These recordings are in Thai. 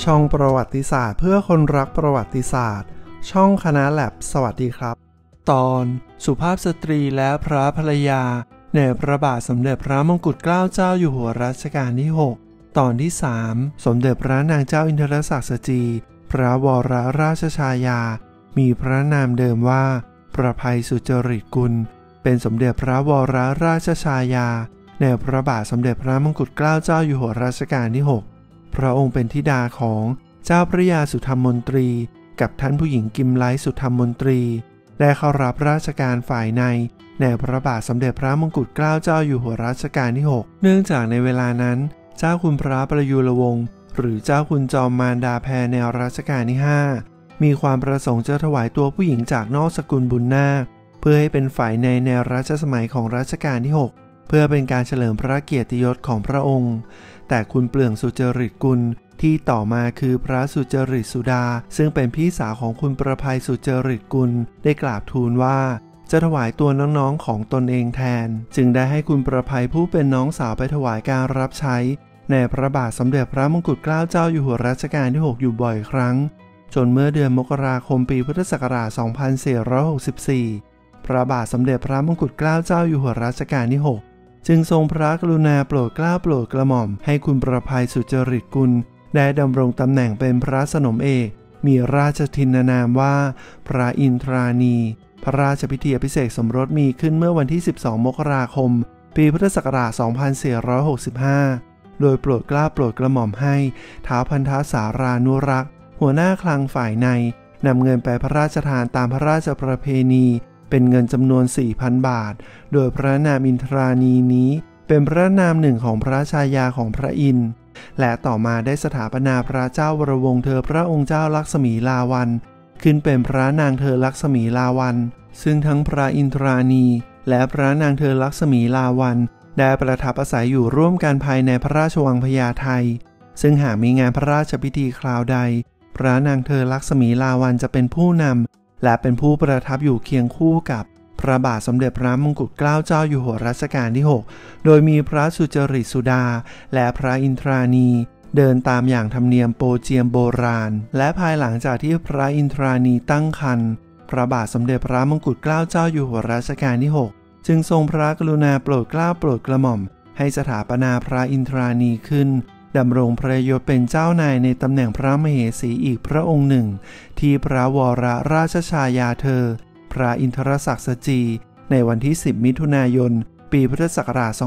ช่องประวัติศาสตร์เพื่อคนรักประวัติศาสตร์ช่องคณะแลบสวัสดีครับตอนสุภาพสตรีและพระภรรยาในพระบาทสมเด็จพระมงกุฎเกล้าเจ้าอยู่หัวรัชกาลที่6ตอนที่3สมเด็จพระนางเจ้าอินทรศักดิ์สจีพระวรราชชายามีพระนามเดิมว่าประภัยสุจริตกุลเป็นสมเด็จพระวรราชชายาในพระบาทสมเด็จพระมงกุฎเกล้าเจ้าอยู่หัวรัชกาลที่6พระองค์เป็นธิดาของเจ้าพระยาสุธรรมมนตรีกับท่านผู้หญิงกิมไลสุธรรมมนตรีได้เข้ารับราชการฝ่ายในพระบาทสมเด็จพระมงกุฎเกล้าเจ้าอยู่หัวรัชกาลที่6เนื่องจากในเวลานั้นเจ้าคุณพระประยุรวงศ์หรือเจ้าคุณจอมมารดาแพรในรัชกาลที่5มีความประสงค์จะถวายตัวผู้หญิงจากนอกสกุลบุญนาคเพื่อให้เป็นฝ่ายในรัชสมัยของรัชกาลที่6เพื่อเป็นการเฉลิมพระเกียรติยศของพระองค์แต่คุณเปลืองสุจริตกุลที่ต่อมาคือพระสุจริตสุดาซึ่งเป็นพี่สาวของคุณประภัยสุจริตกุลได้กราบทูลว่าจะถวายตัวน้องๆของตนเองแทนจึงได้ให้คุณประภัยผู้เป็นน้องสาวไปถวายการรับใช้ในพระบาทสมเด็จพระมงกุฎเกล้าเจ้าอยู่หัวรัชกาลที่6อยู่บ่อยครั้งจนเมื่อเดือนมกราคมปีพุทธศักราช 2464 พระบาทสมเด็จพระมงกุฎเกล้าเจ้าอยู่หัวรัชกาลที่6จึงทรงพระกรุณาโปรดเกล้าโปรดกระหม่อมให้คุณประภัยสุจริตกุลได้ดำรงตำแหน่งเป็นพระสนมเอกมีราชทินนามว่าพระอินทรานีพระราชพิธีอภิเษกสมรสมีขึ้นเมื่อวันที่12มกราคมปีพุทธศักราช 2465 โดยโปรดเกล้าโปรดกระหม่อมให้ท้าวพันธสารานุรักษ์หัวหน้าคลังฝ่ายในนำเงินไปพระราชทานตามพระราชประเพณีเป็นเงินจำนวน 4,000 บาทโดยพระนามอินทรานีนี้เป็นพระนามหนึ่งของพระชายาของพระอินทร์และต่อมาได้สถาปนาพระเจ้าวรวงศ์เธอพระองค์เจ้าลักษมีลาวัลขึ้นเป็นพระนางเธอลักษมีลาวัลซึ่งทั้งพระอินทรานีและพระนางเธอลักษมีลาวัลได้ประทับอาศัยอยู่ร่วมกันภายในพระราชวังพญาไทซึ่งหากมีงานพระราชพิธีคราวใดพระนางเธอลักษมีลาวัลจะเป็นผู้นำและเป็นผู้ประทับอยู่เคียงคู่กับพระบาทสมเด็จพระมงกุฎเกล้าเจ้าอยู่หัวรัชกาลที่6โดยมีพระสุจริตสุดาและพระอินทรานีเดินตามอย่างธรรมเนียมโปเจียมโบราณและภายหลังจากที่พระอินทรานีตั้งครรภ์พระบาทสมเด็จพระมงกุฎเกล้าเจ้าอยู่หัวรัชกาลที่6จึงทรงพระกรุณาโปรดเกล้าโปรดกระหม่อมให้สถาปนาพระอินทรานีขึ้นดำรงพระยศเป็นเจ้านายในตำแหน่งพระมเหสีอีกพระองค์หนึ่งที่พระวรราชชายาเธอพระอินทรศักดิ์สจีในวันที่10มิถุนายนปีพุทธศักราช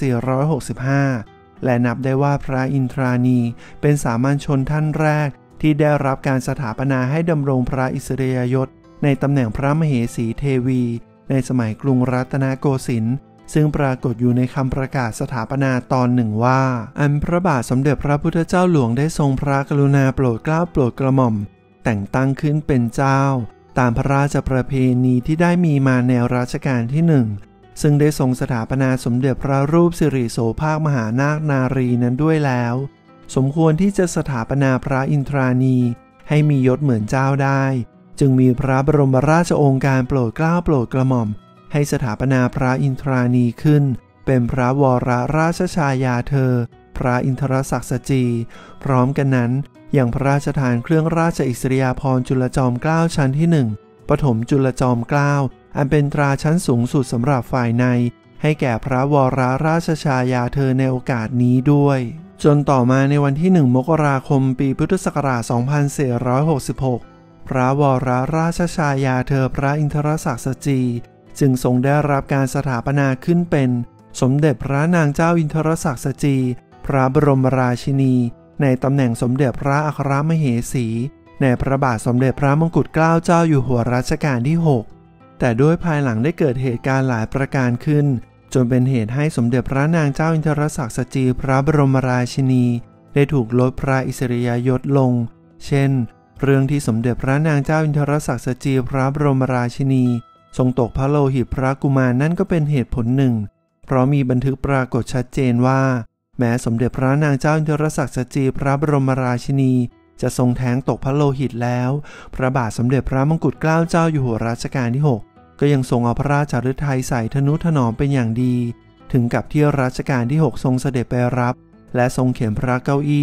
2465 และนับได้ว่าพระอินทรานีเป็นสามัญชนท่านแรกที่ได้รับการสถาปนาให้ดำรงพระอิสริยยศในตำแหน่งพระมเหสีเทวีในสมัยกรุงรัตนโกสินทร์ซึ่งปรากฏอยู่ในคำประกาศสถาปนาตอนหนึ่งว่าอันพระบาทสมเด็จพระพุทธเจ้าหลวงได้ทรงพระกรุณาโปรดเกล้าโปรดกระหม่อมแต่งตั้งขึ้นเป็นเจ้าตามพระราชประเพณีที่ได้มีมาในรัชกาลที่1ซึ่งได้ทรงสถาปนาสมเด็จพระรูปสิริโสภาคมหานาคนารีนั้นด้วยแล้วสมควรที่จะสถาปนาพระอินทรานีให้มียศเหมือนเจ้าได้จึงมีพระบรมราชโองการโปรดเกล้าโปรดกระหม่อมให้สถาปนาพระอินทรานีขึ้นเป็นพระวรราชชายาเธอพระอินทรศักดิ์สจีพร้อมกันนั้นอย่างพระราชทานเครื่องราชอิสริยาภรณ์จุลจอมเกล้าชั้นที่1ปฐมจุลจอมเกล้าอันเป็นตราชั้นสูงสุดสำหรับฝ่ายในให้แก่พระวรราชชายาเธอในโอกาสนี้ด้วยจนต่อมาในวันที่1มกราคมปีพุทธศักราช 2466 พระวรราชชายาเธอพระอินทรศักดิ์สจีจึงทรงได้รับการสถาปนาขึ้นเป็นสมเด็จพระนางเจ้าอินทรศักดิ์สจีพระบรมราชินีในตำแหน่งสมเด็จพระอัครมเหสีในพระบาทสมเด็จพระมงกุฎเกล้าเจ้าอยู่หัวรัชกาลที่6แต่ด้วยภายหลังได้เกิดเหตุการณ์หลายประการขึ้นจนเป็นเหตุให้สมเด็จพระนางเจ้าอินทรศักดิ์สจีพระบรมราชินีได้ถูกลดพระอิสริยยศลงเช่นเรื่องที่สมเด็จพระนางเจ้าอินทรศักดิ์สจีพระบรมราชินีทรงตกพระโลหิตพระกุมารนั่นก็เป็นเหตุผลหนึ่งเพราะมีบันทึกปรากฏชัดเจนว่าแม้สมเด็จพระนางเจ้าอินทรศักดิ์สจีพระบรมราชินีจะทรงแท้งตกพระโลหิตแล้วพระบาทสมเด็จพระมงกุฎเกล้าเจ้าอยู่หัวรัชกาลที่6ก็ยังทรงเอาพระราชฤทัยใส่ทนุถนอมเป็นอย่างดีถึงกับที่รัชกาลที่6ทรงเสด็จไปรับและทรงเข็นพระเก้าอี้ที่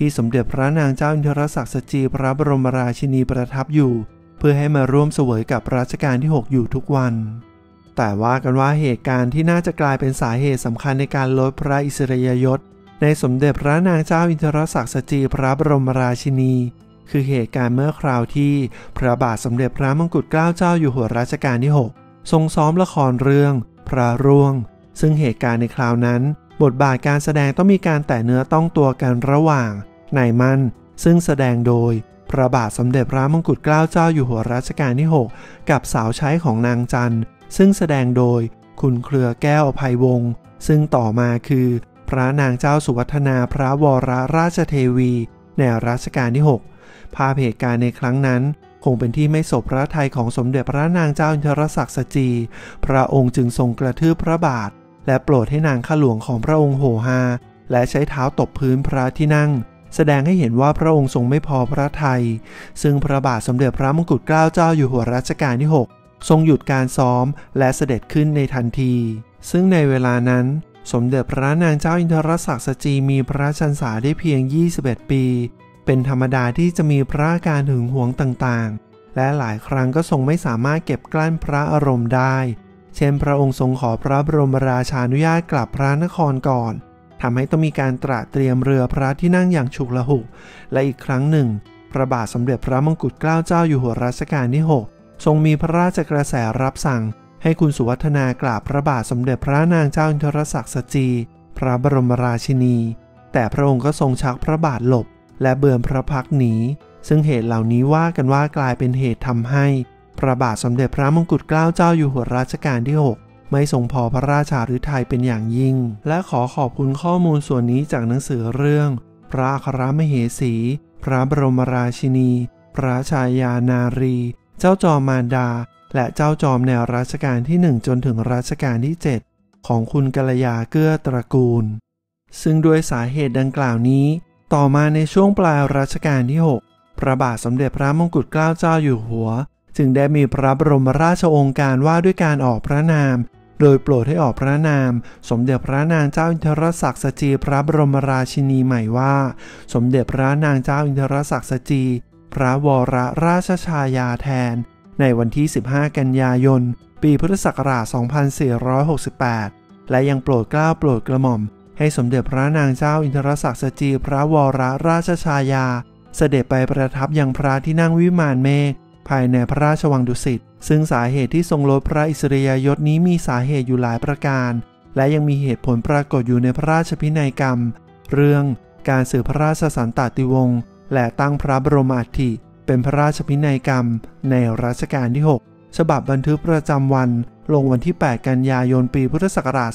ที่สมเด็จพระนางเจ้าอินทรศักดิ์สจีพระบรมราชินีประทับอยู่เพื่อให้มาร่วมเสวยกับรัชกาลที่ 6อยู่ทุกวันแต่ว่ากันว่าเหตุการณ์ที่น่าจะกลายเป็นสาเหตุสำคัญในการลดพระอิสริยยศในสมเด็จพระนางเจ้าอินทรศักดิ์สจีพระบรมราชินีคือเหตุการณ์เมื่อคราวที่พระบาทสมเด็จพระมงกุฎเกล้าเจ้าอยู่หัวรัชกาลที่ 6ทรงซ้อมละครเรื่องพระร่วงซึ่งเหตุการณ์ในคราวนั้นบทบาทการแสดงต้องมีการแตะเนื้อต้องตัวกันระหว่างนายมั่นซึ่งแสดงโดยพระบาทสมเด็จพระมงกุฎเกล้าเจ้าอยู่หัวรัชกาลที่ 6กับสาวใช้ของนางจันทร์ซึ่งแสดงโดยคุณเครือแก้วอภัยวงศ์ซึ่งต่อมาคือพระนางเจ้าสุวัฒนาพระวรราชเทวีในรัชกาลที่ 6ภาพเหตุการณ์ในครั้งนั้นคงเป็นที่ไม่สบพระทัยของสมเด็จพระนางเจ้าอินทรศักดิ์สจีพระองค์จึงทรงกระทืบพระบาทและโปรดให้นางข้าหลวงของพระองค์โหฮาและใช้เท้าตบพื้นพระที่นั่งแสดงให้เห็นว่าพระองค์ทรงไม่พอพระทัยซึ่งพระบาทสมเด็จพระมงกุฎเกล้าเจ้าอยู่หัวรัชกาลที่ 6ทรงหยุดการซ้อมและเสด็จขึ้นในทันทีซึ่งในเวลานั้นสมเด็จพระนางเจ้าอินทรศักดิ์สจีมีพระชรรษาได้เพียง21ปีเป็นธรรมดาที่จะมีพระอาการหึงหวงต่างๆและหลายครั้งก็ทรงไม่สามารถเก็บกลั้นพระอารมณ์ได้เช่นพระองค์ทรงขอพระบรมราชานุญาตกลับพระนครก่อนทำให้ต้องมีการตระเตรียมเรือพระที่นั่งอย่างฉุกละหุกและอีกครั้งหนึ่งพระบาทสมเด็จพระมงกุฎเกล้าเจ้าอยู่หัวรัชกาลที่ 6ทรงมีพระราชกระแสรับสั่งให้คุณสุวัฒนากราบพระบาทสมเด็จพระนางเจ้าอินทรศักดิ์สจีพระบรมราชินีแต่พระองค์ก็ทรงชักพระบาทหลบและเบือนพระพักหนีซึ่งเหตุเหล่านี้ว่ากันว่ากลายเป็นเหตุทำให้พระบาทสมเด็จพระมงกุฎเกล้าเจ้าอยู่หัวรัชกาลที่ 6ไม่ทรงพอพระราชาฤทัยเป็นอย่างยิ่งและขอขอบคุณข้อมูลส่วนนี้จากหนังสือเรื่องพระอัครมเหสีพระบรมราชินีพระชายานารีเจ้าจอมมารดาและเจ้าจอมในรัชกาลที่ 1จนถึงรัชกาลที่ 7ของคุณกัลยาเกื้อตระกูลซึ่งด้วยสาเหตุดังกล่าวนี้ต่อมาในช่วงปลายรัชกาลที่ 6พระบาทสมเด็จพระมงกุฎเกล้าเจ้าอยู่หัวจึงได้มีพระบรมราชโองการว่าด้วยการออกพระนามโดยโปรดให้ออกพระนามสมเด็จพระนางเจ้าอินทรศักดิ์สจีพระบรมราชินีใหม่ว่าสมเด็จพระนางเจ้าอินทรศักดิ์สจีพระวรราชชายาแทนในวันที่15กันยายนปีพุทธศักราช2468และยังโปรดเกล้าโปรดกระหม่อมให้สมเด็จพระนางเจ้าอินทรศักดิ์สจีพระวรราชชายาเสด็จไปประทับยังพระที่นั่งวิมานเมฆภายในพระราชวังดุสิตซึ่งสาเหตุที่ทรงลดพระอิสริยยศนี้มีสาเหตุอยู่หลายประการและยังมีเหตุผลปรากฏอยู่ในพระราชพินัยกรรมเรื่องการสืบพระราชสันตติวงศ์และตั้งพระบรมอัฐิเป็นพระราชพินัยกรรมในรัชกาลที่ 6ฉบับบันทึกประจำวันลงวันที่8กันยายนปีพุทธศักราช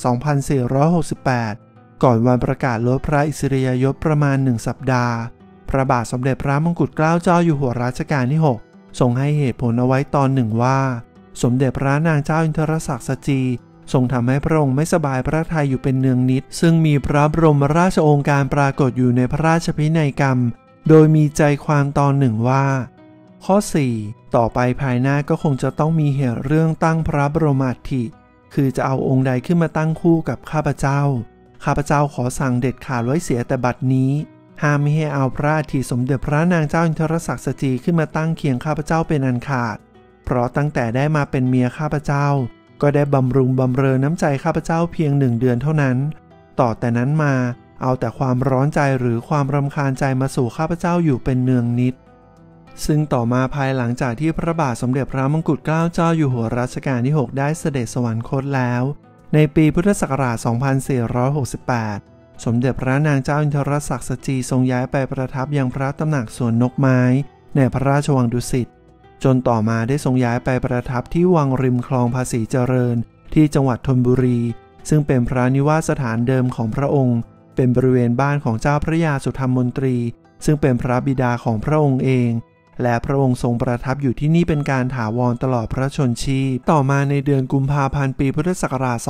2468ก่อนวันประกาศลดพระอิสริยยศประมาณ1สัปดาห์พระบาทสมเด็จพระมงกุฎเกล้าเจ้าอยู่หัวรัชกาลที่ 6ทรงให้เหตุผลเอาไว้ตอนหนึ่งว่าสมเด็จพระนางเจ้าอินทรศักดิ์สจีทรงทำให้พระองค์ไม่สบายพระทัยอยู่เป็นเนืองนิดซึ่งมีพระบรมราชโองการปรากฏอยู่ในพระราชพินัยกรรมโดยมีใจความตอนหนึ่งว่าข้อ 4ต่อไปภายหน้าก็คงจะต้องมีเหตุเรื่องตั้งพระบรมอัฐิคือจะเอาองค์ใดขึ้นมาตั้งคู่กับข้าพเจ้าขอสั่งเด็ดขาดไว้เสียแต่บัดนี้ห้ามไม่ให้เอาพระอัฐิสมเด็จพระนางเจ้าอินทรศักดิ์สจีขึ้นมาตั้งเคียงข้าพเจ้าเป็นอันขาดเพราะตั้งแต่ได้มาเป็นเมียข้าพเจ้าก็ได้บำรุงบำเรอน้ำใจข้าพเจ้าเพียง1 เดือนเท่านั้นต่อแต่นั้นมาเอาแต่ความร้อนใจหรือความรำคาญใจมาสู่ข้าพเจ้าอยู่เป็นเนืองนิดซึ่งต่อมาภายหลังจากที่พระบาทสมเด็จพระมงกุฎเกล้าเจ้าอยู่หัวรัชกาลที่ 6ได้เสด็จสวรรคตแล้วในปีพุทธศักราช2468สมเด็จพระนางเจ้าอินทรศักดิ์สจีทรงย้ายไปประทับยังพระตำหนักสวนนกไม้ในพระราชวังดุสิตจนต่อมาได้ทรงย้ายไปประทับที่วังริมคลองภาษีเจริญที่จังหวัดธนบุรีซึ่งเป็นพระนิวาสสถานเดิมของพระองค์เป็นบริเวณบ้านของเจ้าพระยาสุธรรมมนตรีซึ่งเป็นพระบิดาของพระองค์เองและพระองค์ทรงประทับอยู่ที่นี่เป็นการถาวรตลอดพระชนชีพต่อมาในเดือนกุมภาพันธ์ปีพุทธศักราช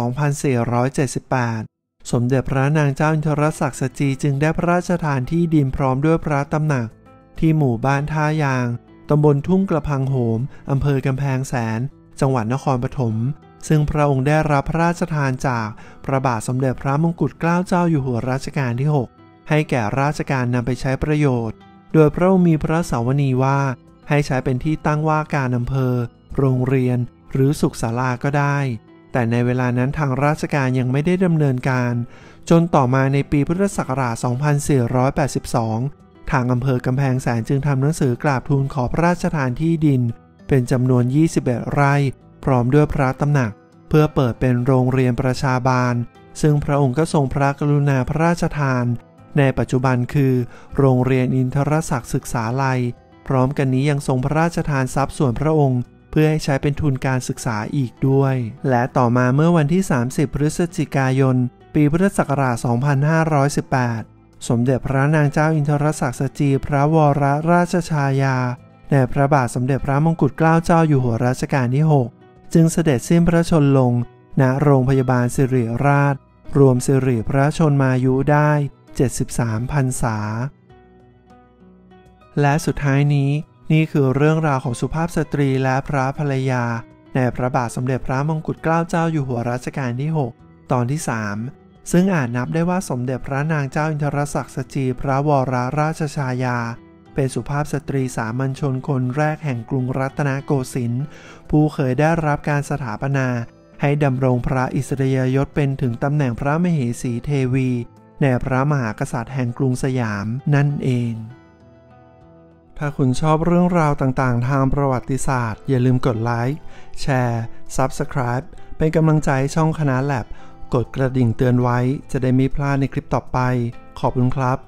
2478สมเด็จพระนางเจ้าอินทรศักดิ์สจีจึงได้พระราชทานที่ดินพร้อมด้วยพระตำหนักที่หมู่บ้านท่ายางตำบลทุ่งกระพังโหมอำเภอกำแพงแสนจังหวัดนครปฐมซึ่งพระองค์ได้รับพระราชทานจากพระบาทสมเด็จพระมงกุฎเกล้าเจ้าอยู่หัวรัชกาลที่ 6 ให้แก่ราชการนำไปใช้ประโยชน์โดยพระองค์มีพระสาวนีว่าให้ใช้เป็นที่ตั้งว่าการอำเภอโรงเรียนหรือสุขศาลาก็ได้แต่ในเวลานั้นทางราชการยังไม่ได้ดำเนินการจนต่อมาในปีพุทธศักราช 2482 ทางอำเภอกำแพงแสนจึงทำหนังสือกราบทูลขอพระราชทานที่ดินเป็นจำนวน 21 ไร่พร้อมด้วยพระตำหนักเพื่อเปิดเป็นโรงเรียนประชาบาลซึ่งพระองค์ก็ทรงพระกรุณาพระราชทานในปัจจุบันคือโรงเรียนอินทรศักดิ์ศึกษาลัยพร้อมกันนี้ยังทรงพระราชทานทรัพย์ส่วนพระองค์เพื่อให้ใช้เป็นทุนการศึกษาอีกด้วยและต่อมาเมื่อวันที่ 30 พฤศจิกายน ปีพุทธศักราช 2518 สมเด็จพระนางเจ้าอินทรศักดิ์สจีพระวรราชชายาแด่พระบาทสมเด็จพระมงกุฎเกล้าเจ้าอยู่หัวรัชกาลที่ 6 จึงเสด็จสิ้นพระชนม์ลงณโรงพยาบาลสิริราชรวมสิริพระชนมายุได้73 พรรษาและสุดท้ายนี้นี่คือเรื่องราวของสุภาพสตรีและพระภรรยาในพระบาทสมเด็จพระมงกุฎเกล้าเจ้าอยู่หัวรัชกาลที่ 6 ตอนที่ 3 ซึ่งอาจนับได้ว่าสมเด็จพระนางเจ้าอินทรศักดิ์สจีพระวรราชชายาเป็นสุภาพสตรีสามัญชนคนแรกแห่งกรุงรัตนโกสินทร์ผู้เคยได้รับการสถาปนาให้ดำรงพระอิสริยยศเป็นถึงตำแหน่งพระมเหสีเทวีในพระมหากษัตริย์แห่งกรุงสยามนั่นเองถ้าคุณชอบเรื่องราวต่างๆทางประวัติศาสตร์อย่าลืมกดไลค์แชร์ Subscribe เป็นกำลังใจให้ช่องคณะแลบกดกระดิ่งเตือนไว้จะได้ไม่พลาดในคลิปต่อไปขอบคุณครับ